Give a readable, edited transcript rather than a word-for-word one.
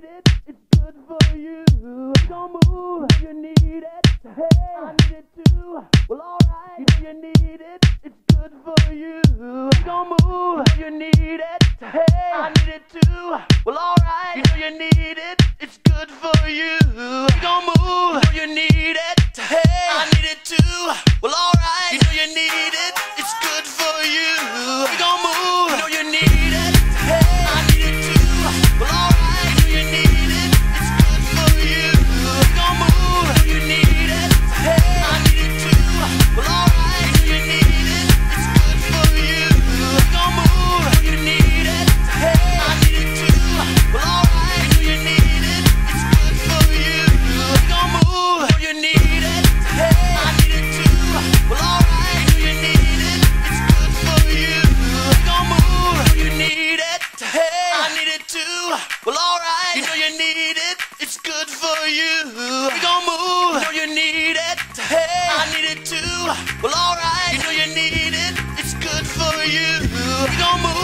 need it, it's good for you. Don't move, you need it. Hey, I need it too. Well, alright, you need it, it's good for you. Don't move, you need it. Hey, I need it too. Well, alright, you need it, it's good for you. Don't move, you need it. Hey, I need it too. Well, alright, you need it, it's good for you. Don't move, you need it. Hey, I need it too. Well, alright, you need it, it's good for you. Don't move, you need it. Hey, I need it too. Well, alright, you need it, it's good for you. Don't move, you need it. Hey, I need it too. Well, alright, you need it, it's good for you. Don't move, you need it. Hey, I need it too. Well, alright, you need it, it's good for you. Don't move, you need it. Hey, I need it too. Well, alright, you need it, it's good for you. Don't move, you need it. Hey, I need it too. Well, alright, you need it, it's good for you. Don't move.